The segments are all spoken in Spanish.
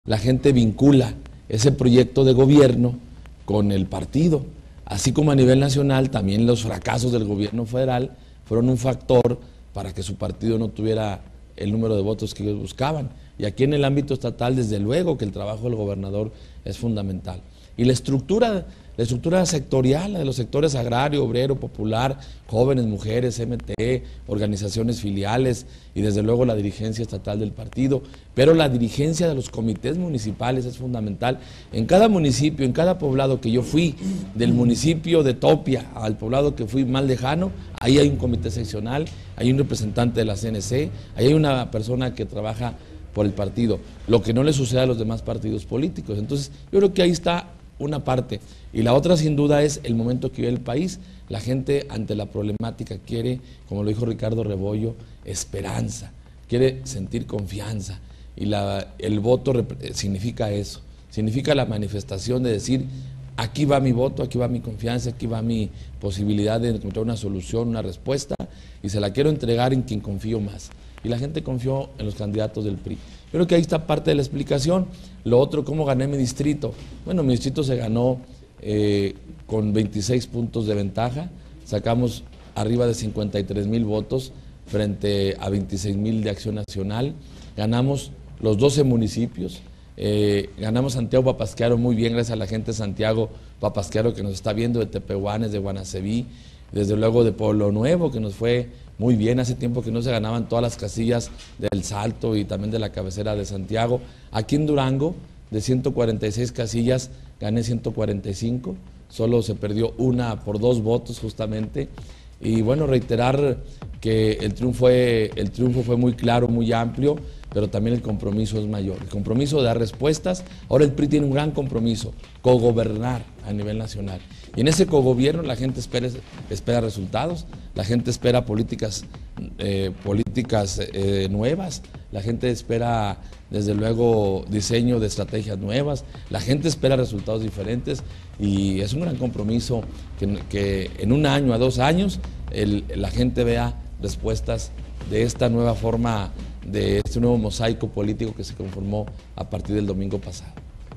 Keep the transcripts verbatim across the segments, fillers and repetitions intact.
la gente vincula ese proyecto de gobierno con el partido, así como a nivel nacional también los fracasos del gobierno federal fueron un factor para que su partido no tuviera el número de votos que ellos buscaban. Y aquí en el ámbito estatal, desde luego que el trabajo del gobernador es fundamental. Y la estructura, la estructura sectorial, la de los sectores agrario, obrero, popular, jóvenes, mujeres, M T, organizaciones filiales y desde luego la dirigencia estatal del partido, pero la dirigencia de los comités municipales es fundamental. En cada municipio, en cada poblado que yo fui, del municipio de Topia al poblado que fui más lejano, ahí hay un comité seccional, hay un representante de la C N C, ahí hay una persona que trabaja por el partido, lo que no le sucede a los demás partidos políticos. Entonces, yo creo que ahí está una parte. Y la otra, sin duda, es el momento que vive el país. La gente, ante la problemática, quiere, como lo dijo Ricardo Rebollo, esperanza, quiere sentir confianza. Y la, el voto significa eso, significa la manifestación de decir, aquí va mi voto, aquí va mi confianza, aquí va mi posibilidad de encontrar una solución, una respuesta, y se la quiero entregar en quien confío más. Y la gente confió en los candidatos del P R I. Yo creo que ahí está parte de la explicación. Lo otro, ¿cómo gané mi distrito? Bueno, mi distrito se ganó eh, con veintiséis puntos de ventaja, sacamos arriba de cincuenta y tres mil votos frente a veintiséis mil de Acción Nacional, ganamos los doce municipios, eh, ganamos Santiago Papasquiaro muy bien, gracias a la gente de Santiago Papasquiaro que nos está viendo, de Tepehuanes, de Guanaceví, desde luego de Pueblo Nuevo, que nos fue muy bien, hace tiempo que no se ganaban todas las casillas del Salto y también de la cabecera de Santiago. Aquí en Durango, de ciento cuarenta y seis casillas, gané ciento cuarenta y cinco, solo se perdió una por dos votos justamente. Y bueno, reiterar que el triunfo fue, el triunfo fue muy claro, muy amplio, pero también el compromiso es mayor. El compromiso de dar respuestas. Ahora el P R I tiene un gran compromiso, cogobernar a nivel nacional. Y en ese cogobierno la gente espera, espera resultados, la gente espera políticas, eh, políticas eh, nuevas, la gente espera desde luego diseño de estrategias nuevas, la gente espera resultados diferentes y es un gran compromiso que, que en un año a dos años el, la gente vea respuestas de esta nueva forma, de este nuevo mosaico político que se conformó a partir del domingo pasado.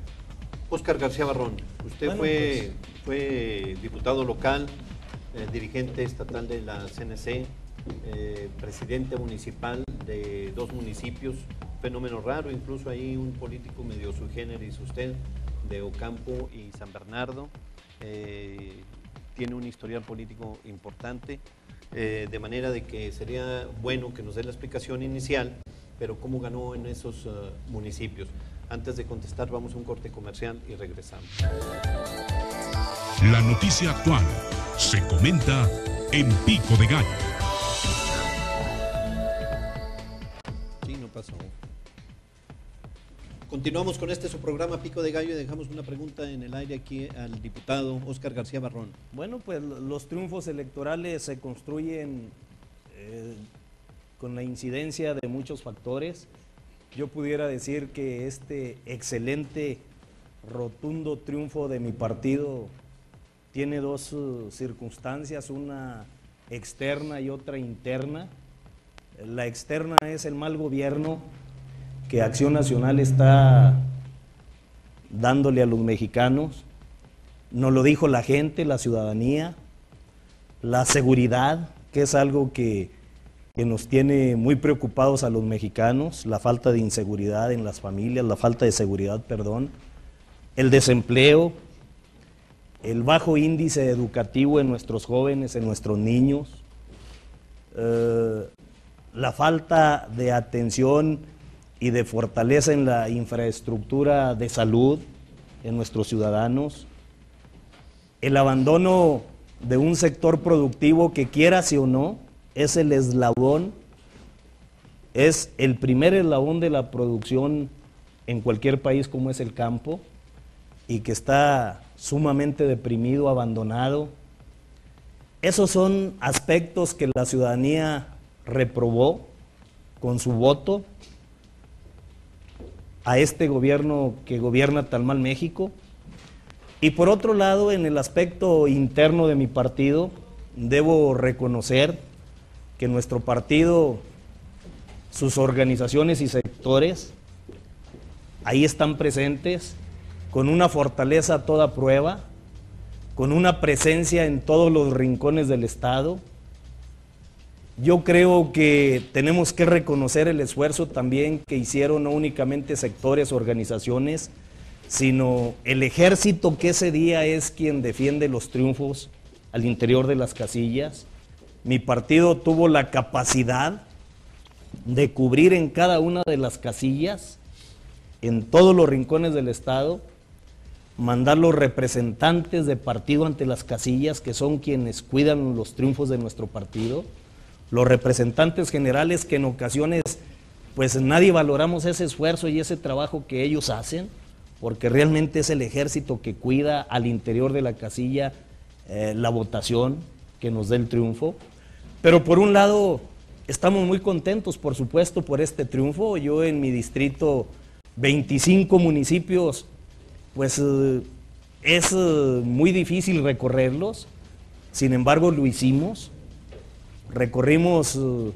Óscar García Barrón, usted bueno, fue, pues... fue diputado local, eh, dirigente estatal de la C N C, eh, presidente municipal de dos municipios, fenómeno raro, incluso hay un político medio sui generis usted, de Ocampo y San Bernardo, eh, tiene un historial político importante, eh, de manera de que sería bueno que nos dé la explicación inicial, pero cómo ganó en esos uh, municipios. Antes de contestar, vamos a un corte comercial y regresamos. La noticia actual se comenta en Pico de Gallo. Sí, no pasó. Continuamos con este su programa Pico de Gallo y dejamos una pregunta en el aire aquí al diputado Óscar García Barrón. Bueno, pues los triunfos electorales se construyen eh, con la incidencia de muchos factores. Yo pudiera decir que este excelente, rotundo triunfo de mi partido tiene dos uh, circunstancias, una externa y otra interna. La externa es el mal gobierno que Acción Nacional está dándole a los mexicanos. Nos lo dijo la gente, la ciudadanía, la seguridad, que es algo que que nos tiene muy preocupados a los mexicanos, la falta de inseguridad en las familias, la falta de seguridad, perdón, el desempleo, el bajo índice educativo en nuestros jóvenes, en nuestros niños, eh, la falta de atención y de fortaleza en la infraestructura de salud en nuestros ciudadanos, el abandono de un sector productivo que, quieras o no, es el eslabón, es el primer eslabón de la producción en cualquier país como es el campo y que está sumamente deprimido, abandonado. Esos son aspectos que la ciudadanía reprobó con su voto a este gobierno que gobierna tan mal México. Y por otro lado, en el aspecto interno de mi partido, debo reconocer que nuestro partido, sus organizaciones y sectores ahí están presentes, con una fortaleza a toda prueba, con una presencia en todos los rincones del Estado. Yo creo que tenemos que reconocer el esfuerzo también que hicieron no únicamente sectores, organizaciones, sino el ejército que ese día es quien defiende los triunfos al interior de las casillas. Mi partido tuvo la capacidad de cubrir en cada una de las casillas, en todos los rincones del Estado, mandar los representantes de partido ante las casillas, que son quienes cuidan los triunfos de nuestro partido, los representantes generales que en ocasiones pues nadie valoramos ese esfuerzo y ese trabajo que ellos hacen, porque realmente es el ejército que cuida al interior de la casilla eh, la votación que nos dé el triunfo. Pero por un lado estamos muy contentos, por supuesto, por este triunfo. Yo en mi distrito, veinticinco municipios, pues eh, es eh, muy difícil recorrerlos, sin embargo lo hicimos. Recorrimos eh,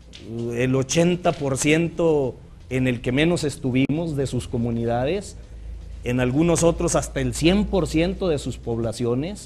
el ochenta por ciento en el que menos estuvimos de sus comunidades, en algunos otros hasta el cien por ciento de sus poblaciones,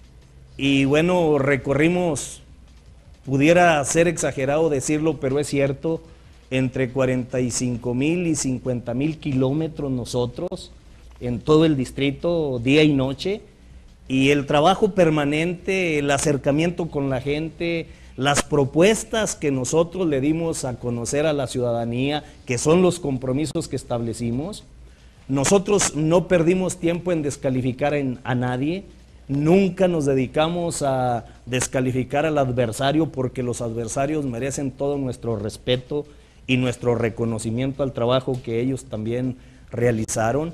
y bueno, recorrimos, pudiera ser exagerado decirlo, pero es cierto, entre cuarenta y cinco mil y cincuenta mil kilómetros nosotros, en todo el distrito, día y noche, y el trabajo permanente, el acercamiento con la gente, las propuestas que nosotros le dimos a conocer a la ciudadanía, que son los compromisos que establecimos. Nosotros no perdimos tiempo en descalificar en, a nadie, nunca nos dedicamos a descalificar al adversario, porque los adversarios merecen todo nuestro respeto y nuestro reconocimiento al trabajo que ellos también realizaron.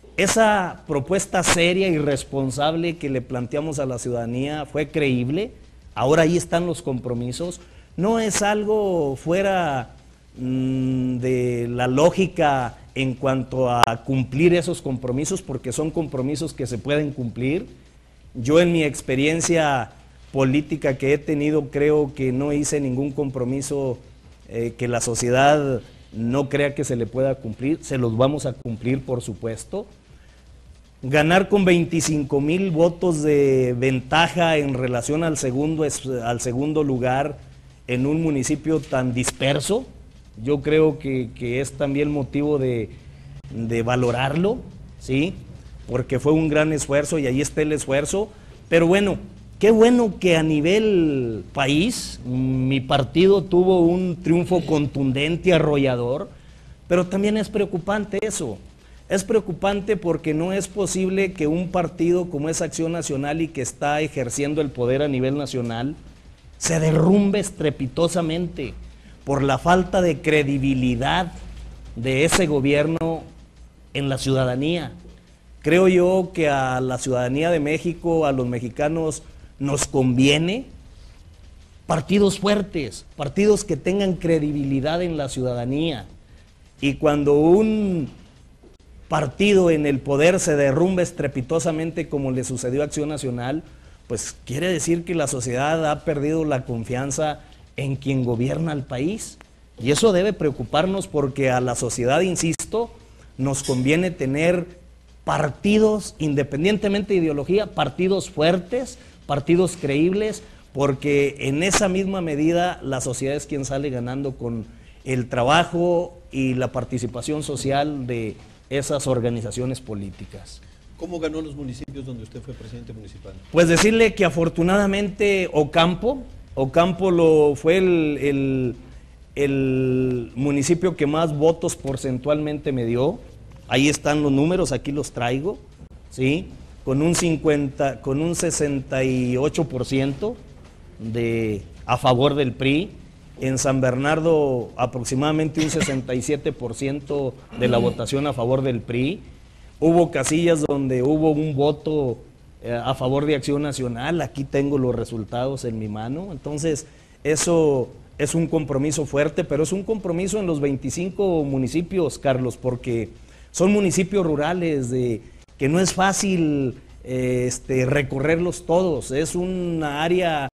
Esa propuesta seria y responsable que le planteamos a la ciudadanía fue creíble. Ahora ahí están los compromisos. No es algo fuera mmm, de la lógica en cuanto a cumplir esos compromisos, porque son compromisos que se pueden cumplir. Yo en mi experiencia política que he tenido, creo que no hice ningún compromiso eh, que la sociedad no crea que se le pueda cumplir. Se los vamos a cumplir, por supuesto. Ganar con veinticinco mil votos de ventaja en relación al segundo, al segundo lugar en un municipio tan disperso, yo creo que, que es también motivo de, de valorarlo, ¿sí? Porque fue un gran esfuerzo y ahí está el esfuerzo. Pero bueno, qué bueno que a nivel país mi partido tuvo un triunfo contundente y arrollador, pero también es preocupante eso. Es preocupante porque no es posible que un partido como es Acción Nacional y que está ejerciendo el poder a nivel nacional se derrumbe estrepitosamente por la falta de credibilidad de ese gobierno en la ciudadanía. Creo yo que a la ciudadanía de México, a los mexicanos, nos conviene partidos fuertes, partidos que tengan credibilidad en la ciudadanía. Y cuando un partido en el poder se derrumba estrepitosamente como le sucedió a Acción Nacional, pues quiere decir que la sociedad ha perdido la confianza en quien gobierna el país. Y eso debe preocuparnos porque a la sociedad, insisto, nos conviene tener partidos, independientemente de ideología, partidos fuertes, partidos creíbles, porque en esa misma medida la sociedad es quien sale ganando con el trabajo y la participación social de esas organizaciones políticas. ¿Cómo ganó los municipios donde usted fue presidente municipal? Pues decirle que afortunadamente Ocampo, Ocampo lo, fue el, el, el municipio que más votos porcentualmente me dio. Ahí están los números, aquí los traigo, ¿sí? Con un cincuenta, con un sesenta y ocho por ciento de a favor del P R I. En San Bernardo aproximadamente un sesenta y siete por ciento de la votación a favor del P R I. Hubo casillas donde hubo un voto eh, a favor de Acción Nacional. Aquí tengo los resultados en mi mano. Entonces, eso es un compromiso fuerte, pero es un compromiso en los veinticinco municipios, Carlos, porque son municipios rurales de que no es fácil eh, este, recorrerlos todos. Es una área